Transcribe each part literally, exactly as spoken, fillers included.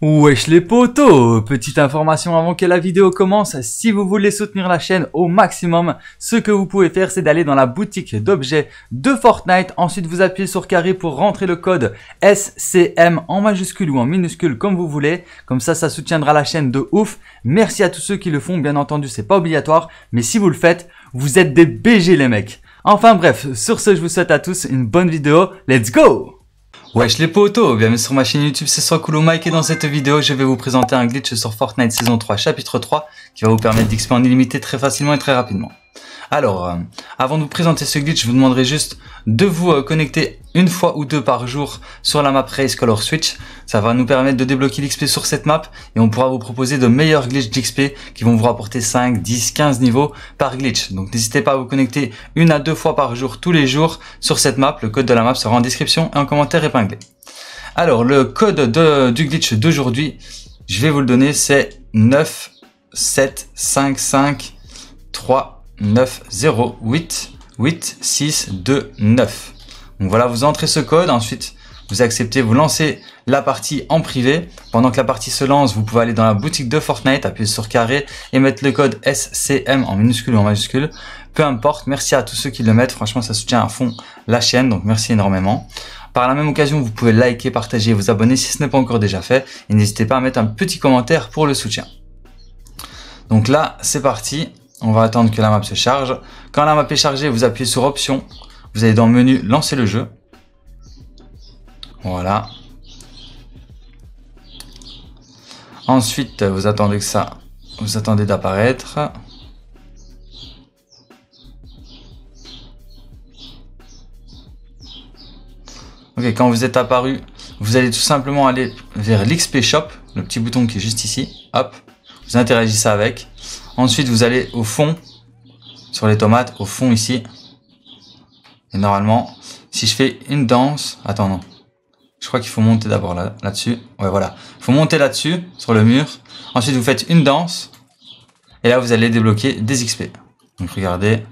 Wesh les potos, petite information avant que la vidéo commence, si vous voulez soutenir la chaîne au maximum, ce que vous pouvez faire c'est d'aller dans la boutique d'objets de Fortnite, ensuite vous appuyez sur carré pour rentrer le code S C M en majuscule ou en minuscule comme vous voulez, comme ça ça soutiendra la chaîne de ouf. Merci à tous ceux qui le font, bien entendu c'est pas obligatoire, mais si vous le faites, vous êtes des B G les mecs. Enfin bref, sur ce je vous souhaite à tous une bonne vidéo, let's go! Wesh les potos, bienvenue sur ma chaîne YouTube, c'est Soicoolo Mike et dans cette vidéo je vais vous présenter un glitch sur Fortnite saison trois chapitre trois qui va vous permettre d'X P en illimité très facilement et très rapidement. Alors, euh, avant de vous présenter ce glitch, je vous demanderai juste de vous euh, connecter une fois ou deux par jour sur la map Race Color Switch. Ça va nous permettre de débloquer l'X P sur cette map et on pourra vous proposer de meilleurs glitches d'X P qui vont vous rapporter cinq, dix, quinze niveaux par glitch. Donc n'hésitez pas à vous connecter une à deux fois par jour tous les jours sur cette map. Le code de la map sera en description et en commentaire épinglé. Alors le code de, du glitch d'aujourd'hui, je vais vous le donner, c'est neuf sept cinq cinq trois neuf zéro huit huit six deux neuf. Donc voilà, vous entrez ce code, ensuite vous acceptez, vous lancez la partie en privé. Pendant que la partie se lance, vous pouvez aller dans la boutique de Fortnite, appuyer sur carré et mettre le code S C M en minuscule ou en majuscule. Peu importe, merci à tous ceux qui le mettent, franchement ça soutient à fond la chaîne, donc merci énormément. Par la même occasion, vous pouvez liker, partager et vous abonner si ce n'est pas encore déjà fait. Et n'hésitez pas à mettre un petit commentaire pour le soutien. Donc là, c'est parti. On va attendre que la map se charge. Quand la map est chargée, vous appuyez sur Options. Vous allez dans le menu Lancer le jeu. Voilà. Ensuite, vous attendez que ça, vous attendez d'apparaître. Ok, quand vous êtes apparu, vous allez tout simplement aller vers l'X P Shop, le petit bouton qui est juste ici. Hop, vous interagissez avec. Ensuite, vous allez au fond, sur les tomates, au fond ici. Et normalement, si je fais une danse... Attends, non. Je crois qu'il faut monter d'abord là, là-dessus. Ouais, voilà. Il faut monter là-dessus, sur le mur. Ensuite, vous faites une danse. Et là, vous allez débloquer des X P. Donc, regardez.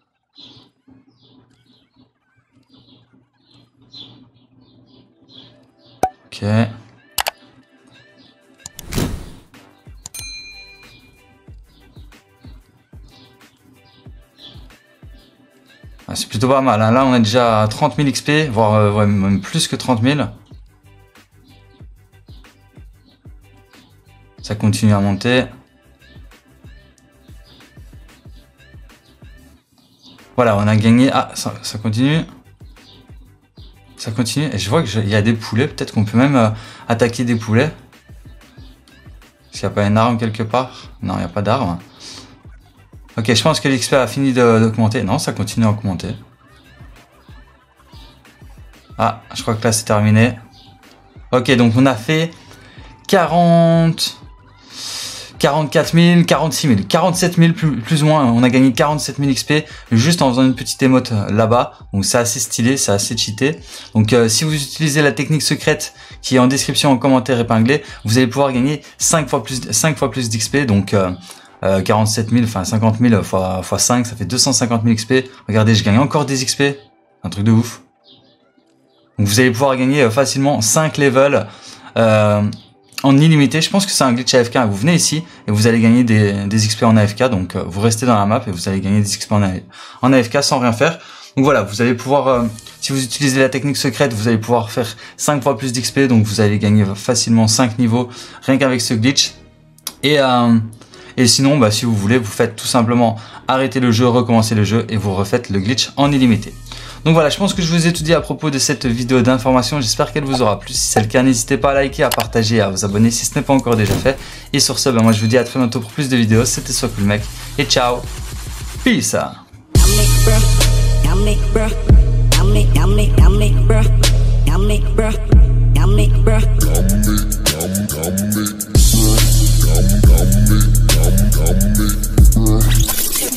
Ok. C'est plutôt pas mal, hein. Là on est déjà à trente mille X P, voire euh, ouais, même plus que trente mille. Ça continue à monter. Voilà, on a gagné. Ah, ça, ça continue. Ça continue. Et je vois qu'il y a des poulets. Peut-être qu'on peut même euh, attaquer des poulets. Est-ce qu'il n'y a pas une arme quelque part? Non, il n'y a pas d'arme. Ok, je pense que l'X P a fini de, d'augmenter. Non, ça continue à augmenter. Ah, je crois que là c'est terminé. Ok, donc on a fait quarante... quarante-quatre mille, quarante-six mille, quarante-sept mille plus, plus ou moins. On a gagné quarante-sept mille X P juste en faisant une petite émote là-bas. Donc c'est assez stylé, c'est assez cheaté. Donc euh, si vous utilisez la technique secrète qui est en description en commentaire épinglé, vous allez pouvoir gagner cinq fois plus, cinq fois plus d'X P. Donc... Euh, Euh, quarante-sept mille, enfin cinquante mille fois, fois cinq, ça fait deux cent cinquante mille X P. Regardez, je gagne encore des X P. Un truc de ouf. Donc vous allez pouvoir gagner euh, facilement cinq levels euh, en illimité. Je pense que c'est un glitch A F K. Vous venez ici et vous allez gagner des, des X P en A F K. Donc euh, vous restez dans la map et vous allez gagner des X P en, en A F K sans rien faire. Donc voilà, vous allez pouvoir, euh, si vous utilisez la technique secrète, vous allez pouvoir faire cinq fois plus d'X P. Donc vous allez gagner facilement cinq niveaux rien qu'avec ce glitch. Et... Euh, Et sinon, bah, si vous voulez, vous faites tout simplement arrêter le jeu, recommencer le jeu et vous refaites le glitch en illimité. Donc voilà, je pense que je vous ai tout dit à propos de cette vidéo d'information. J'espère qu'elle vous aura plu. Si c'est le cas, n'hésitez pas à liker, à partager et à vous abonner si ce n'est pas encore déjà fait. Et sur ce, bah, moi je vous dis à très bientôt pour plus de vidéos. C'était Soicoolo Mike et ciao. Peace.